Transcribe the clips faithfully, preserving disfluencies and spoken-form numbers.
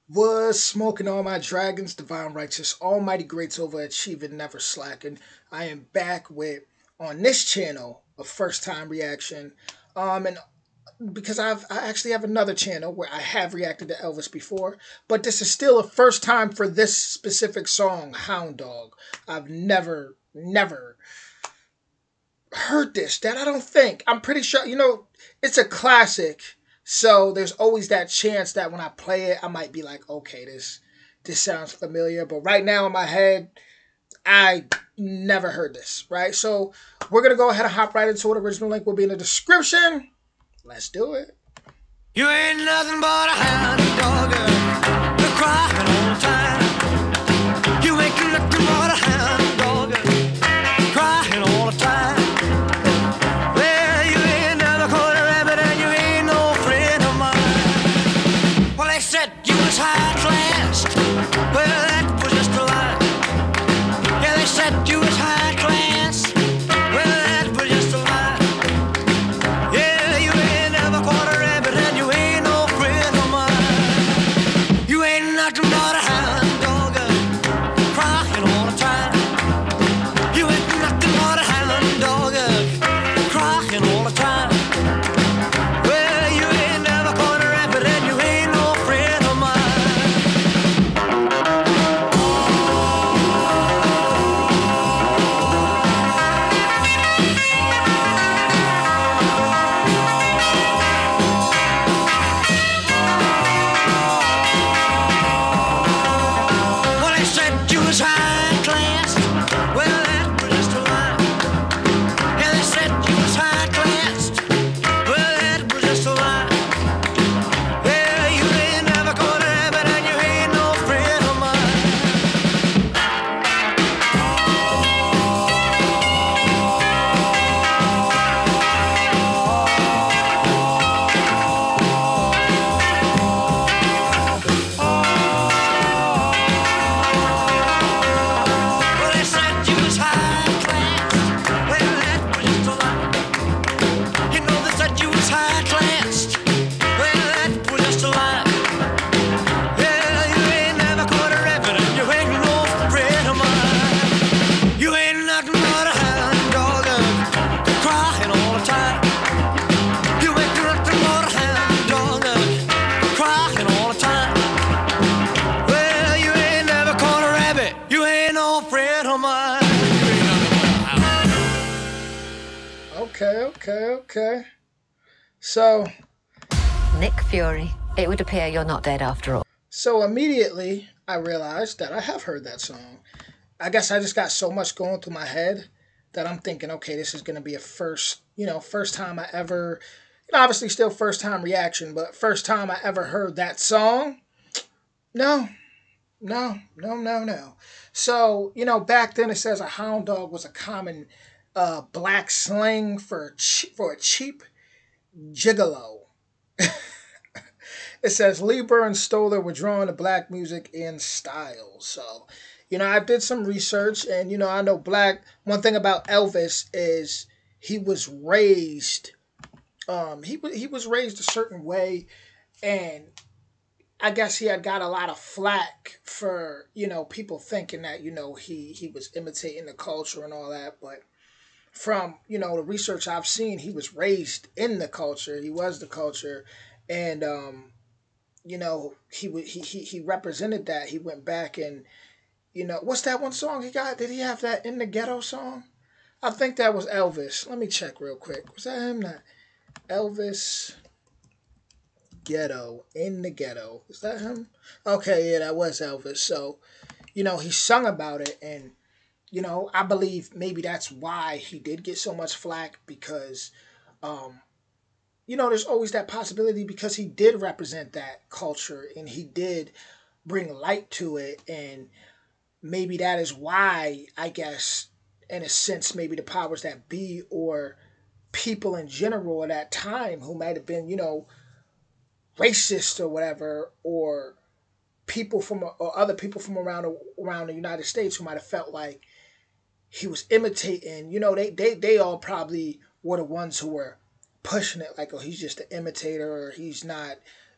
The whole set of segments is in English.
Was smoking all my dragons, divine righteous, almighty greats overachieving, never slacking. I am back with on this channel a first time reaction. Um and because I've I actually have another channel where I have reacted to Elvis before, but this is still a first time for this specific song, Hound Dog. I've never, never heard this. That I don't think. I'm pretty sure, you know, it's a classic. So there's always that chance that when I play it, I might be like, okay, this this sounds familiar. But right now in my head, I never heard this, right? So we're gonna go ahead and hop right into it. Original link will be in the description. Let's do it. You ain't nothing but a hound dog, you're crying all the time. You ain't nothing but a hound dog, crying all the time. Well, you ain't never caught a rabbit and you ain't no friend of mine. Well, they said you was high class. Well, that was just a lie. Yeah, they said you was high class. Well, that was just a lie. Yeah, you ain't never caught a rabbit and you ain't no friend of mine. You ain't nothing but a hound dog, crying all the time. You ain't nothing but a hound dog, crying all the time. Well, you ain't never caught a rabbit and you ain't no friend of mine. Well, they said you was high class. Well, that was just a lie. Yeah, they said you was high class. Well, that was just a lie. Yeah, you ain't never caught a rabbit and you ain't no friend of mine. Well, they said you was high class. Well, that was just a lie. You know they said you was high class. Well, that was just a lie. Yeah, you ain't never caught a rabbit and you ain't no friend of mine. You ain't nothing but a hound dog, crying all the time. You ain't nothing but a hound dog, crying all the time. Well, you ain't never caught a rabbit. You ain't no friend of mine. You ain't nothing but a hound. Okay, okay, okay. So Nick Fury, it would appear you're not dead after all. so immediately I realized that I have heard that song. I guess I just got so much going through my head that I'm thinking, okay, this is gonna be a first, you know, first time I ever, you know, obviously still first time reaction, but first time I ever heard that song. No, no, no, no, no. So, you know, back then it says a hound dog was a common uh, black slang for che- for a cheap gigolo. It says Lieber and Stoller were drawn to black music in style. So, you know, I did some research, and you know, I know black. One thing about Elvis is he was raised. Um, he wa- he was raised a certain way, and I guess he had got a lot of flack for you know people thinking that you know he he was imitating the culture and all that, but from you know the research I've seen, he was raised in the culture. He was the culture, and um, you know he he he he represented that. He went back and you know what's that one song he got? Did he have that In the Ghetto song? I think that was Elvis. Let me check real quick. Was that him? Not Elvis Ghetto, In the Ghetto. Is that him? Okay, yeah, that was Elvis. So you know he sung about it, and you know I believe maybe that's why he did get so much flack because um, you know, there's always that possibility because he did represent that culture and he did bring light to it. And maybe that is why, I guess, in a sense, maybe the powers that be or people in general at that time who might have been, you know, racist or whatever, or people from or other people from around around the United States who might have felt like he was imitating. You know, they they they all probably were the ones who were pushing it like, oh, he's just an imitator or he's not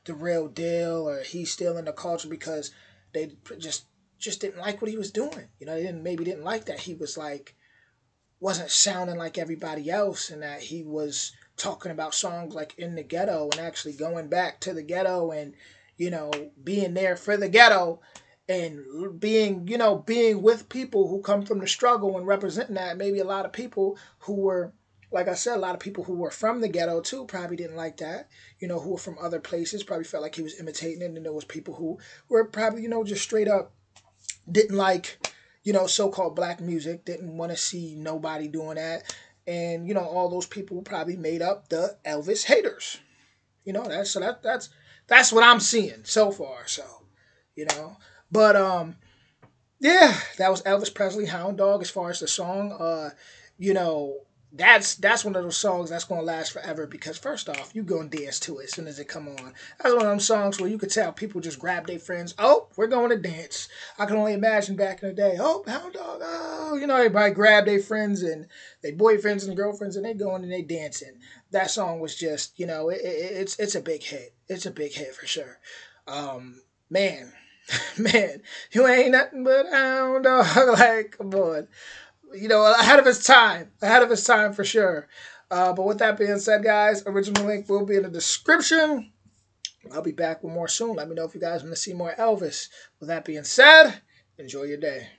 the real deal, or he's still in the culture because they just just didn't like what he was doing. You know, they didn't maybe didn't like that he was like wasn't sounding like everybody else, and that he was talking about songs like in the ghetto and actually going back to the ghetto and, you know, being there for the ghetto and being, you know, being with people who come from the struggle and representing that. Maybe a lot of people who were, like I said, a lot of people who were from the ghetto too probably didn't like that. You know, who were from other places probably felt like he was imitating it. And there was people who were probably, you know, just straight up didn't like, you know, so-called black music, didn't want to see nobody doing that. And, you know, all those people probably made up the Elvis haters. You know, that's so that that's that's what I'm seeing so far. So, you know. But um yeah, that was Elvis Presley, Hound Dog. As far as the song, uh, you know, that's that's one of those songs that's gonna last forever because first off, you gonna dance to it as soon as it come on. That's one of them songs where you could tell people just grab their friends. Oh, we're going to dance. I can only imagine back in the day. Oh, Hound Dog. Oh, you know, everybody grab their friends and their boyfriends and girlfriends and they going and they dancing. That song was just, you know, it, it, it's it's a big hit. It's a big hit for sure. Um, man. Man, you ain't nothing but a hound dog. Like, come on. You know, ahead of his time. Ahead of his time for sure. Uh, but with that being said, guys, original link will be in the description. I'll be back with more soon. Let me know if you guys want to see more Elvis. With that being said, enjoy your day.